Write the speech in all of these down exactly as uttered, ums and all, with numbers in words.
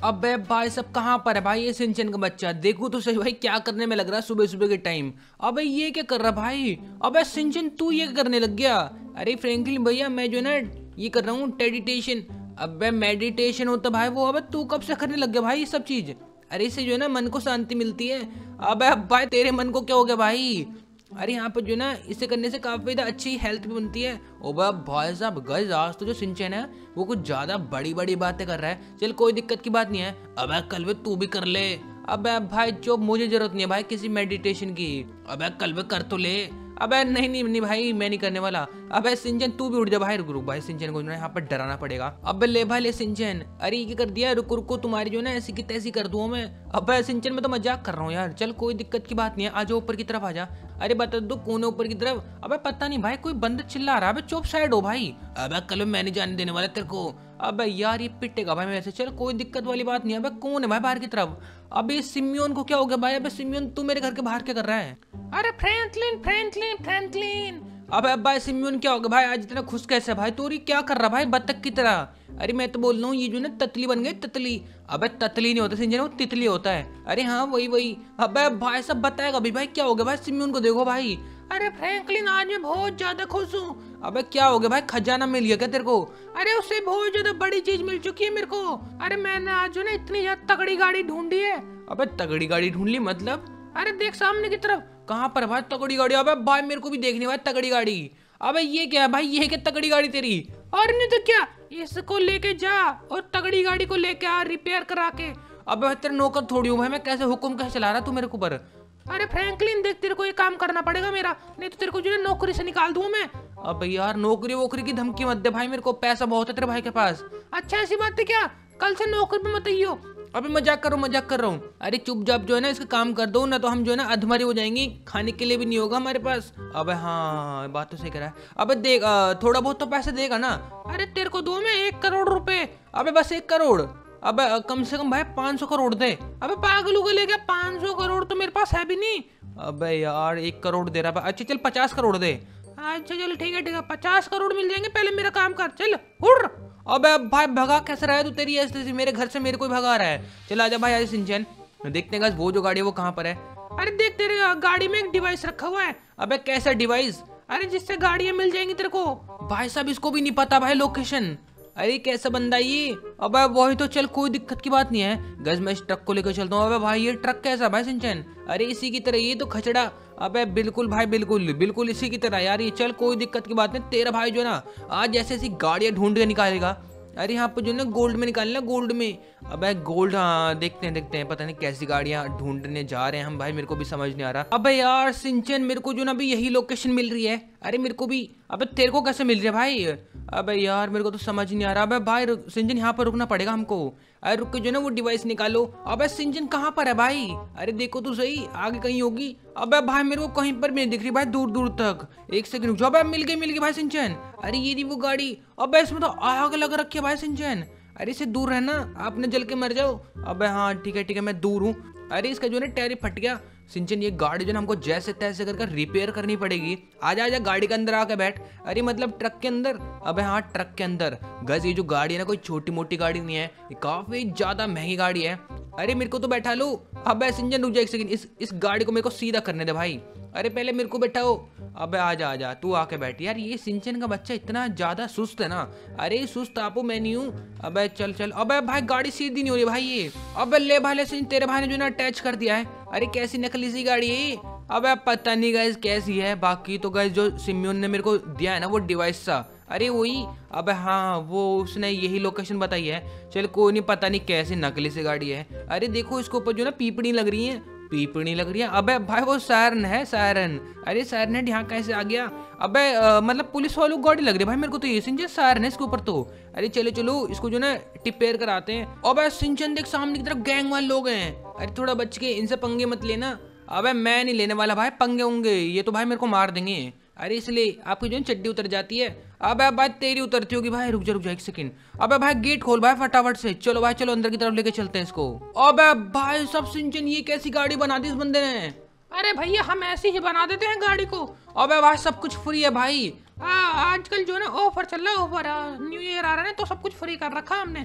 अबे भाई सब कहाँ पर है भाई ये सिंचन का बच्चा? देखो तो सही भाई क्या करने में लग रहा है सुबह सुबह के टाइम। अबे ये क्या कर रहा भाई? अबे सिंचन तू ये क्या करने लग गया? अरे फ्रैंकलिन भैया मैं जो है ना ये कर रहा हूँ टेडिटेशन। अबे मेडिटेशन होता भाई वो। अबे तू कब से करने लग गया भाई ये सब चीज? अरे इससे जो है ना मन को शांति मिलती है। अबे भाई तेरे मन को क्या हो गया भाई? अरे यहाँ पर जो ना इसे करने से काफी अच्छी हेल्थ भी बनती है। ओ भाई साहब गाइस आज तो जो सिंचन है वो कुछ ज्यादा बड़ी बड़ी बातें कर रहा है। चल कोई दिक्कत की बात नहीं है। अबे कल वे तू भी कर ले। अबे भाई जो मुझे जरूरत नहीं है भाई किसी मेडिटेशन की। अबे कल वे कर तो ले। अबे नहीं नहीं नहीं भाई मैं नहीं करने वाला। अबे सिंचन तू भी उठ जा भाई। रुक रुक भाई सिंचन को यहाँ पर डराना पड़ेगा। अबे ले भाई ले सिंचन। अरे ये कर दिया। रुको रुको तुम्हारी जो ना ऐसी की तैसी कर दूं मैं। अबे सिंचन मैं तो मजाक कर रहा हूँ यार। चल कोई दिक्कत की बात नहीं है। आजा ऊपर की तरफ आजा। अरे बता दो कौन है ऊपर की तरफ? अबे पता नहीं भाई कोई बंदा चिल्ला रहा है। अबे चुप साइड हो भाई। अबे कल मैं नहीं जाने देने वाला तेरे को। अबे यार ये पिटेगा भाई मेरे से। चल कोई दिक्कत वाली बात नहीं है। अबे कौन है भाई बाहर की तरफ? अबे सिमियोन को क्या हो गया भाई? अबे सिमियोन तू मेरे घर के बाहर क्या कर रहा है? अरे फ्रैंकलिन फ्रैंकलिन फ्रैंकलिन। अबे भाई सिमियोन क्या हो गया भाई? आज इतना खुश कैसे भाई? तू क्या कर रहा भाई बत्तख की तरह? अरे मैं तो बोल रहा हूँ ये जो ना ततली बन गई ततली। अबे ततली नहीं होता सिंचन वो तितली होता है। अरे हाँ वही वही। अबे भाई सब बताएगा अभी भाई क्या हो गया भाई? सिमियोन को देखो भाई। अरे फ्रैंकलिन आज मैं बहुत ज्यादा खुश हूँ। अबे क्या हो गया भाई? खजाना मिल गया क्या तेरे को? अरे उससे बहुत ज्यादा बड़ी चीज मिल चुकी है मेरे को। अरे मैंने आज जो ना इतनी ज्यादा तगड़ी गाड़ी ढूंढी है। अबे तगड़ी गाड़ी ढूंढ ली मतलब? अरे देख सामने की तरफ। कहाँ पर भाई तगड़ी गाड़ी? अबे भाई मेरे को भी देखनी भाई तगड़ी गाड़ी। अबे ये क्या है भाई? ये क्या तगड़ी गाड़ी तेरी? और नहीं तो क्या, इसको लेके जा और तगड़ी गाड़ी को लेके आ रिपेयर करा के। अबे तेरे नौकर थोड़ी हूँ भाई मैं। कैसे हुक्म कैसे चला रहा तू मेरे ऊपर? अरे फ्रैंकलिन देख तेरे को ये काम करना पड़ेगा मेरा, नहीं तो तेरे को जो है नौकरी से निकाल दूं मैं। अबे यार नौकरी वोकरी की धमकी मत दे भाई मेरे को। पैसा बहुत है तेरे भाई के पास। अच्छा ऐसी बात है क्या? कल से नौकरी पे मत आइयो। अबे मजाक कर रहा हूँ मजाक कर रहा हूँ। अरे चुपचाप जो है ना इसका काम कर दो ना तो हम जो है ना अधमरे हो जाएंगे। खाने के लिए भी नहीं होगा हमारे पास। अबे हाँ बात तो सही करा है। अबे देख थोड़ा बहुत तो पैसे देगा ना? अरे तेरे को दो मैं एक करोड़ रुपए। अबे बस एक करोड़? अबे कम से कम भाई पाँच सौ करोड़ दे। अबे पागल को लेके पाँच सौ करोड़ तो मेरे पास है भी नहीं। अबे यार एक करोड़ दे रहा है। अच्छा चल पचास करोड़ दे। अच्छा चलो ठीक है ठीक है पचास करोड़ मिल जाएंगे। पहले मेरा काम कर चल उड़। अबे भाई भगा कैसे रहा है तू? तेरी ऐसे मेरे घर से मेरे को भगा रहा है। चल आजा भाई आज सिंचन देखते हैं वो जो गाड़ी है वो कहाँ पर है। अरे देख तेरे गाड़ी में एक डिवाइस रखा हुआ है। अबे कैसा डिवाइस? अरे जिससे गाड़ियां मिल जाएंगी तेरे को। भाई साहब इसको भी नहीं पता भाई लोकेशन। अरे कैसा बंदा ये? अबे वही तो। चल कोई दिक्कत की बात नहीं है। गज मैं इस ट्रक को लेकर चलता हूँ। अबे भाई ये ट्रक कैसा भाई सिंचन? अरे इसी की तरह ये तो खचड़ा। अबे बिल्कुल भाई बिल्कुल बिल्कुल इसी की तरह यार ये। चल कोई दिक्कत की बात नहीं। तेरा भाई जो ना आज ऐसी ऐसी गाड़ियां ढूंढ के निकालेगा। अरे यहाँ पर जो ना गोल्ड में निकालना गोल्ड में। अबे गोल्ड हाँ देखते हैं देखते हैं। पता नहीं कैसी गाड़ियां ढूंढने जा रहे हैं हम भाई। मेरे को भी समझ नहीं आ रहा। अबे यार सिंचन मेरे को जो ना अभी यही लोकेशन मिल रही है। अरे मेरे को भी। अबे तेरे को कैसे मिल रही है भाई? अबे यार मेरे को तो समझ नहीं आ रहा। अबे भाई सिंचन यहाँ पर रुकना पड़ेगा हमको। अरे रुक के जो ना वो डिवाइस निकालो। अबे सिंचन कहाँ पर है भाई? अरे देखो तो सही आगे कहीं होगी। अबे भाई मेरे को कहीं पर भी नहीं दिख रही भाई दूर दूर तक। एक सेकंड रुक जाओ। अबे मिल गई मिल गई भाई सिंचन। अरे ये नहीं वो गाड़ी। अबे इसमें तो आग लग रखी है भाई सिंचन। अरे इससे दूर रहना आपने जल के मर जाओ। अबे हाँ ठीक है ठीक है मैं दूर हूँ। अरे इसका जो है ना टायर फट गया। सिंचन ये गाड़ी जो ना हमको जैसे तैसे करके रिपेयर करनी पड़ेगी। आजा आजा गाड़ी के अंदर आके बैठ। अरे मतलब ट्रक के अंदर। अबे हाँ ट्रक के अंदर। गज ये जो गाड़ी है ना कोई छोटी मोटी गाड़ी नहीं है। ये काफी ज्यादा महंगी गाड़ी है। अरे मेरे को तो बैठा लो। अबे सिंचन रुक जा एक सेकंड। इस इस गाड़ी को मेरे को सीधा करने दे भाई। अरे पहले मेरे को बैठाओ। अबे आजा आजा तू आके बैठ। यार ये सिंचन का बच्चा इतना ज्यादा सुस्त है ना। अरे सुस्त आपो मैं नहीं हूँ। अबे चल चल। अबे भाई गाड़ी सीधी नहीं हो रही भाई ये। अबे ले भाई ले सिंचन तेरे भाई ने जो ना अटैच कर दिया है। अरे कैसी नकली सी गाड़ी है। अबे पता नहीं गाइस कैसी है। बाकी तो गाइस जो सिमियोन ने मेरे को दिया है ना वो डिवाइस सा। अरे वही। अबे हाँ वो उसने यही लोकेशन बताई है। चल कोई नहीं पता नहीं कैसी नकली सी गाड़ी है। अरे देखो इसके ऊपर जो ना पीपड़ी लग रही है। पीपड़ी लग रही है। अबे भाई वो सायरन है सायरन। अरे सायरन यहाँ कैसे आ गया? अबे मतलब पुलिस वालों को गाड़ी लग रही है भाई मेरे को तो। ये सिंचन सायरन है इसके ऊपर तो। अरे चलो चलो इसको जो ना रिपेयर कराते हैं। अबे सिंचन देख सामने की तरफ गैंग वाले लोग हैं। अरे थोड़ा बच के इनसे पंगे मत लेना। अबे मैं नहीं लेने वाला भाई पंगे होंगे। ये तो भाई मेरे को मार देंगे। अरे इसलिए आपकी जो चड्डी उतर जाती है। अबे भाई तेरी उतरती होगी भाई। रुक जा रुक जा एक सेकंड। अबे भाई गेट खोल भाई फटाफट से। चलो भाई चलो अंदर की तरफ लेके चलते हैं इसको। अबे भाई सब सिंचन ये कैसी गाड़ी बना दी इस बंदे ने? अरे भैया हम ऐसे ही बना देते हैं गाड़ी को। अबे भाई सब कुछ फ्री है भाई। आ, आजकल जो है ना ऑफर चल रहा है। ऑफर न्यू ईयर आ रहा है तो सब कुछ फ्री कर रखा हमने।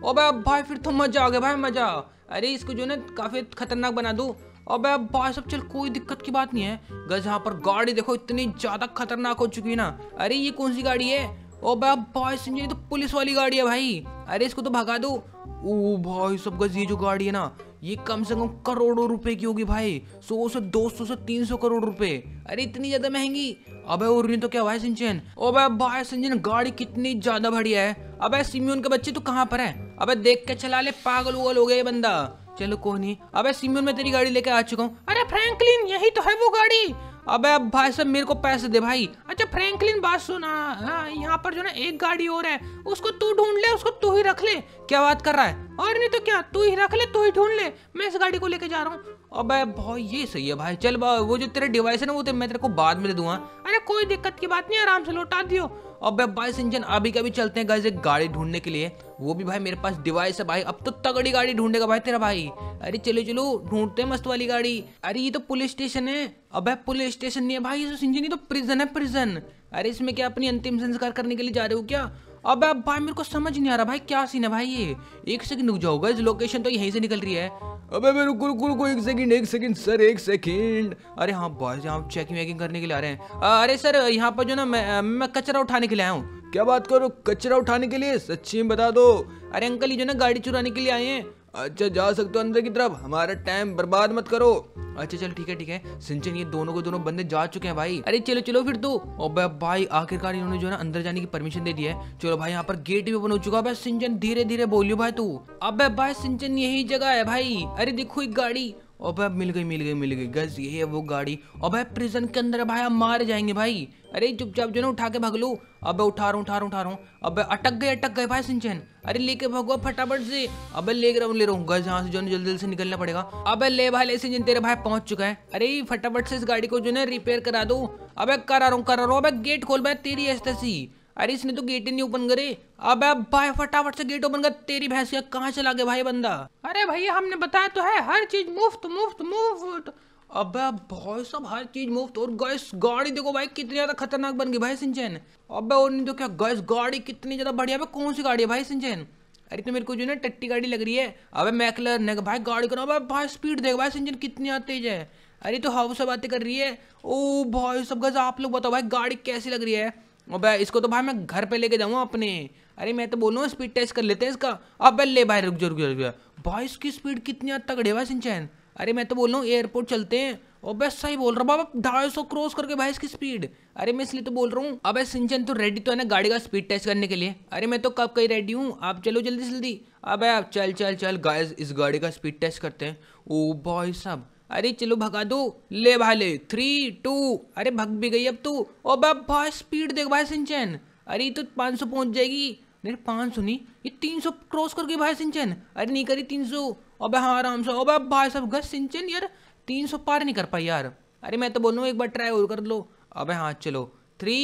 अबे भाई फिर तो मजा आ गया भाई, मजा। अरे इसको जो है ना काफी खतरनाक बना दूं। अबे भाई सब चल कोई दिक्कत की बात नहीं है। गज यहाँ पर गाड़ी देखो इतनी ज्यादा खतरनाक हो चुकी है ना। अरे ये कौन सी गाड़ी है? अबे भाई संजय तो पुलिस वाली गाड़ी है भाई। अरे इसको तो भगा दो। ओ भाई सब गज ये जो गाड़ी है ना ये कम से कम करोड़ों रुपए की होगी भाई। सौ से दो सौ से तीन सौ करोड़ रुपए। अरे इतनी ज्यादा महंगी। अबे और नहीं तो क्या भाई सिंचन। अबे भाई सिंचन गाड़ी कितनी ज्यादा बढ़िया है। अबे सिम्योन के बच्चे तू कहाँ पर है? अबे देख के चला ले, पागल उगल हो गया ये बंदा। चलो कोई नहीं। अबे सिम्योन मैं तेरी गाड़ी लेके आ चुका हूँ। अरे फ्रैंकलिन यही तो है वो गाड़ी। अबे भाई साहब मेरे को पैसे दे भाई। अच्छा फ्रैंकलिन बात सुना, हाँ यहाँ पर जो ना एक गाड़ी और है, उसको तू ढूंढ ले, उसको तू ही रख ले। क्या बात कर रहा है? और नहीं तो क्या, तू ही रख ले, तू ही ढूंढ ले, मैं इस गाड़ी को लेके जा रहा हूँ। अबे भाई ये सही है भाई। चल वो जो तेरा डिवाइस है ना वो तो मैं तेरे को बाद में दे दूंगा। अरे कोई दिक्कत की बात नहीं, आराम से लौटा दियो। अबे भाई सिंचन अभी कभी चलते हैं गाइस एक गाड़ी ढूंढने के लिए। वो भी भाई मेरे पास डिवाइस है भाई। अब तो तगड़ी गाड़ी ढूंढेगा भाई तेरा भाई। अरे चलो चलो ढूंढते हैं मस्त वाली गाड़ी। अरे ये तो पुलिस स्टेशन है। अबे पुलिस स्टेशन नहीं है भाई, ये सिंचन ये तो प्रिजन है, प्रिजन। अरे इसमें क्या अपनी अंतिम संस्कार करने के लिए जा रहे हो क्या? अबे भाई मेरे को समझ नहीं आ रहा भाई क्या सीन है भाई। ये एक सेकंड रुक जाओ गाइस, लोकेशन तो यहीं से निकल रही है। अबे मेरे रुको रुको रुको एक सेकंड एक सेकंड सर एक सेकंड। अरे हाँ बॉयज यहाँ चेकिंग वेकिंग करने के लिए आ रहे हैं। अरे सर यहाँ पर जो ना मैं मैं कचरा उठाने के लिए आया हूँ। क्या बात करो, कचरा उठाने के लिए? सच्ची में बता दो। अरे अंकल ये जो ना गाड़ी चुराने के लिए आए हैं। अच्छा जा सकते हो अंदर की तरफ, हमारा टाइम बर्बाद मत करो। अच्छा चल ठीक है ठीक है। सिंचन ये दोनों को दोनों बंदे जा चुके हैं भाई। अरे चलो चलो फिर तो। अबे भाई आखिरकार इन्होंने जो है ना अंदर जाने की परमिशन दे दी है। चलो भाई यहाँ पर गेट भी ओपन हो चुका है। सिंचन धीरे धीरे बोलियो भाई तू। अबे भाई सिंचन यही जगह है भाई। अरे देखो एक गाड़ी। अबे मिल गई मिल गई मिल गई गज ये है वो गाड़ी। अबे प्रिजन के अंदर है भाई, हम मारे जाएंगे भाई। अरे चुपचाप जो ना उठा के भाग लो। अबे उठा रहा हूँ उठा रहा हूँ उठा रहा हूँ। अबे अटक गए अटक गए भाई सिंचन। अरे लेके भागो फटाफट से। अबे ले रहा हूँ ले रहा हूँ गज, यहाँ से जो जल्दी जल्दी से निकलना पड़ेगा। अबे ले भाई ले सिंचन तेरे भाई पहुंच चुका है। अरे फटाफट से इस गाड़ी को जो है रिपेयर करा दो। अबे करा रहा हूँ करा रहा हूँ। अबे गेट खोल भाई तेरी ऐसी। अरे इसने तो गेट ही नहीं ओपन करे। अबे भाई फटाफट से गेट ओपन कर। तेरी भैंस क्या कहाँ चला गया भाई बंदा? अरे भैया हमने बताया तो है, हर चीज मुफ्त मुफ्त मुफ्त। अबे भाई सब हर चीज मुफ्त। और गैस गाड़ी देखो भाई कितनी ज्यादा खतरनाक बन गई भाई सिंचन। अबे और नहीं तो क्या गैस गाड़ी कितनी ज्यादा बढ़िया है। कौन सी गाड़ी है भाई सिंचन? अरे तो मेरे को जो ना टट्टी गाड़ी लग रही है। अबे मैकलर भाई गाड़ी का ना भाई स्पीड देख भाई सिंचन कितनी ज्यादा तेज है। अरे तो हाउ से बातें कर रही है। ओ भाई सब गैस आप लोग बताओ भाई गाड़ी कैसी लग रही है? अबे इसको तो भाई मैं घर पे लेके जाऊंगा अपने। अरे मैं तो बोल रहा हूँ स्पीड टेस्ट कर लेते हैं इसका। अबे ले भाई रुक जा रुक जा रुक जा भाई इसकी स्पीड कितनी हद तक है भाई सिंचन। अरे मैं तो बोल रहा हूँ एयरपोर्ट चलते हैं। अबे सही बोल रहा बाबा, ढाई सौ क्रॉस करके भाई इसकी स्पीड। अरे मैं इसलिए तो बोल रहा हूँ। अबे सिंचन तो रेडी तो है ना गाड़ी का स्पीड टेस्ट करने के लिए? अरे मैं तो कब कहीं रेडी हूँ, आप चलो जल्दी जल्दी। अबे आप चल चल चल गाइस इस गाड़ी का स्पीड टेस्ट करते हैं। ओ भाई साहब अरे चलो भगा दो। ले भाई ले थ्री टू। अरे भग भी गई अब तू। अबे भाई स्पीड देख भाई सिंचन। अरे तो पाँच सौ पहुंच जाएगी। नहीं पाँच सौ नहीं, ये तीन सौ क्रॉस कर गई भाई सिंचन। अरे नहीं करी तीन सौ। अबे हाँ आराम से। अबे भाई साहब गस सिंचन यार तीन सौ पार नहीं कर पाई यार। अरे मैं तो बोल रहा हूँ एक बार ट्राई और कर लो। अबे हाँ चलो थ्री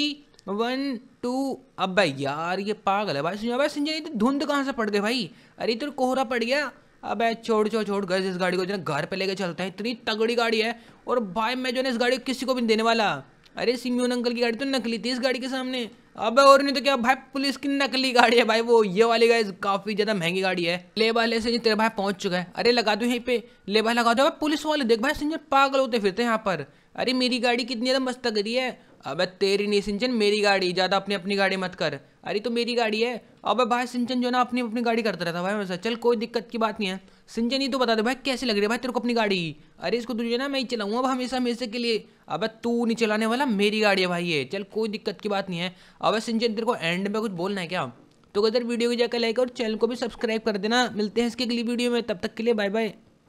वन टू। अबे यार ये पागल है भाई। अबे सिंचन ये धुंध कहाँ से पड़ गई भाई? अरे तो कोहरा पड़ गया। अबे छोड़ छोड़ छोड़ गैस इस गाड़ी को जो घर पे लेके चलते हैं। इतनी तगड़ी गाड़ी है। और भाई मैं जो है इस गाड़ी को किसी को भी नहीं देने वाला। अरे सिम्योन अंकल की गाड़ी तो नकली थी इस गाड़ी के सामने। अबे और नहीं तो क्या भाई पुलिस की नकली गाड़ी है भाई वो। ये वाली गाइस काफी ज्यादा महंगी गाड़ी है। ले वाले से तेरे भाई पहुंच चुका है। अरे लगा दो यहीं पे। ले भाई लगा दो। पुलिस वाले देख भाई सिंचन पागल होते फिरते यहाँ पर। अरे मेरी गाड़ी कितनी ज्यादा मस्त करी है। अबे तेरी नहीं सिंचन मेरी गाड़ी, ज्यादा अपनी अपनी गाड़ी मत कर। अरे तो मेरी गाड़ी है। अबे भाई सिंचन जो ना अपनी अपनी गाड़ी करता रहता भाई वैसा। चल कोई दिक्कत की बात नहीं है। सिंचन ही तो बता दे भाई कैसी लग रही है भाई तेरे को अपनी गाड़ी? अरे इसको तुझे ना मैं ही चलाऊंगा हमेशा हमेशा के लिए। अबे तू नहीं चलाने वाला, मेरी गाड़ी है भाई ये। चल कोई दिक्कत की बात नहीं है। अबे सिंचन तेरे को एंड में कुछ बोलना है क्या? तो अगर वीडियो को जाकर लाइक और चैनल को भी सब्सक्राइब कर देना। मिलते हैं इसके अगली वीडियो में, तब तक के लिए बाय बाय।